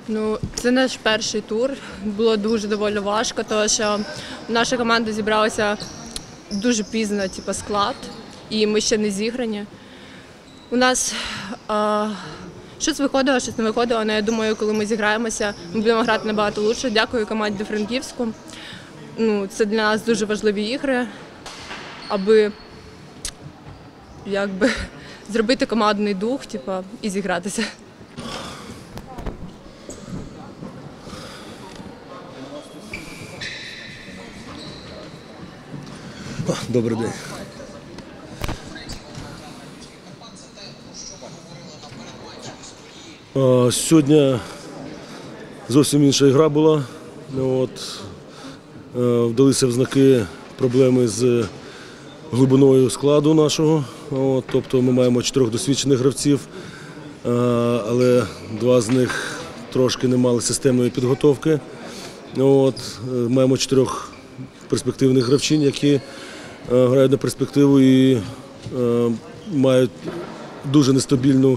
Ну, це наш перший тур. Було дуже доволі важко, тому що наша команда зібралася дуже пізно, склад, і ми ще не зіграні. У нас щось виходило, щось не виходило, але я думаю, коли ми зіграємося, ми будемо грати набагато краще. Дякую команді Франківську. Ну, це для нас дуже важливі ігри, аби зробити командний дух і зігратися. Добрий день. Сьогодні зовсім інша гра була. Вдалися в знаки проблеми з глибиною складу нашого. Тобто ми маємо 4 досвідчених гравців, але 2 з них трошки не мали системної підготовки. Маємо 4 перспективних гравчинь, які грають на перспективу і мають дуже нестабільну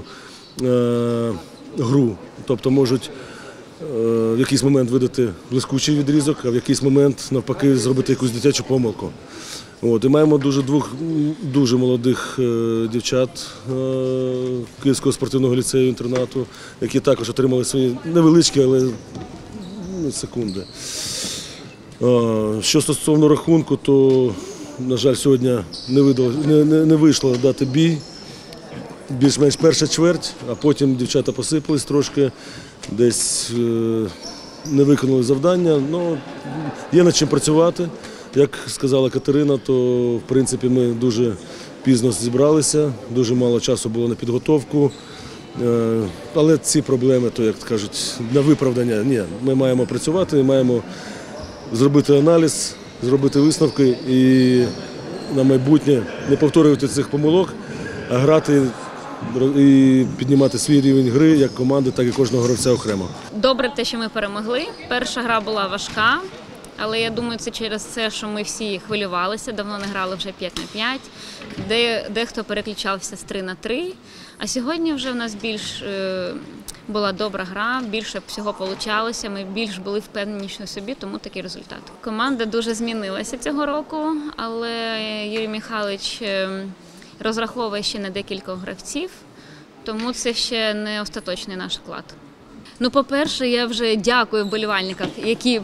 гру. Тобто можуть в якийсь момент видати блискучий відрізок, а в якийсь момент навпаки зробити якусь дитячу помилку. І маємо 2 дуже молодих дівчат Київського спортивного ліцею-інтернату, які також отримали свої невеличкі, але секунди. Що стосовно рахунку, то, на жаль, сьогодні не вийшло дати бій. Більш-менш перша чверть, а потім дівчата посипались трошки, десь не виконали завдання. Є над чим працювати. Як сказала Катерина, то в принципі ми дуже пізно зібралися, дуже мало часу було на підготовку. Але ці проблеми, то, як кажуть, на виправдання, ні. Ми маємо працювати, маємо зробити аналіз, зробити висновки і на майбутнє не повторювати цих помилок, а грати і піднімати свій рівень гри як команди, так і кожного гравця окремо. Добре те, що ми перемогли. Перша гра була важка, але я думаю, це через те, що ми всі хвилювалися, давно не грали вже 5-5, дехто переключався з 3-3, а сьогодні вже в нас більш була добра гра, більше всього вийшло, ми більш були впевненіші в собі, тому такий результат. Команда дуже змінилася цього року, але Юрій Михайлович розраховує ще на декількох гравців, тому це ще не остаточний наш вклад. По-перше, я вже дякую вболівальникам, які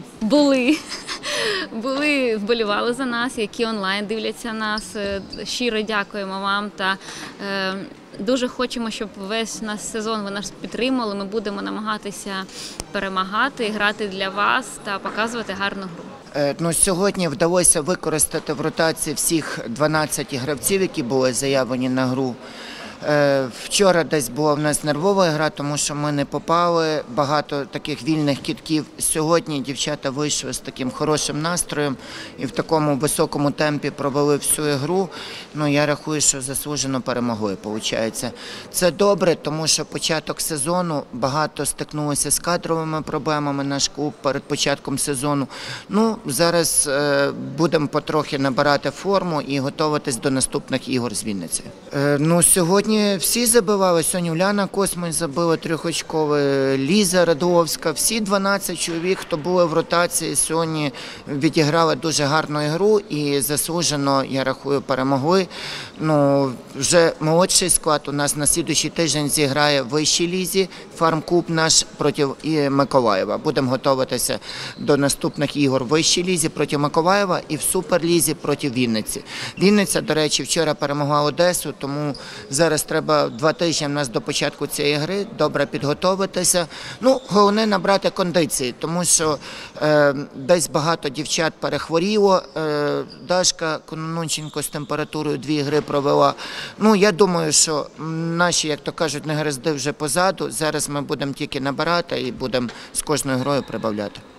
вболівали за нас, які онлайн дивляться нас. Щиро дякуємо вам та дуже хочемо, щоб весь наш сезон ви нас підтримали. Ми будемо намагатися перемагати, грати для вас та показувати гарну гру. Сьогодні вдалося використати в ротації всіх 12 гравців, які були заявлені на гру. Вчора десь була в нас нервова гра, тому що ми не попали, багато таких вільних кидків. Сьогодні дівчата вийшли з таким хорошим настроєм і в такому високому темпі провели всю ігру. Я рахую, що заслужено перемогли, виходить. Це добре, тому що початок сезону, багато стикнулося з кадровими проблемами наш клуб перед початком сезону. Зараз будемо потрохи набирати форму і готуватись до наступних ігор з Вінниці. Сьогодні всі забивали. Сьогодні Уляна Космань забила 3-очкове, Ліза Радуловська. Всі 12 чоловік, хто були в ротації, сьогодні відіграли дуже гарну ігру і заслужено, я рахую, перемогли. Вже молодший склад у нас на наступний тиждень зіграє в вищій лізі, фарм-клуб наш проти Миколаєва. Будемо готуватися до наступних ігор в вищій лізі проти Миколаєва і в суперлізі проти Вінниці. Вінниця, до речі, вчора перемогла Одесу, тому зараз треба 2 тижні в нас до початку цієї гри, добре підготуватися. Головне набрати кондиції, тому що десь багато дівчат перехворіло. Дашка Кононченко з температурою 2 гри провела. Я думаю, що наші, як то кажуть, негаразди вже позаду. Зараз ми будемо тільки набирати і будемо з кожною грою прибавляти.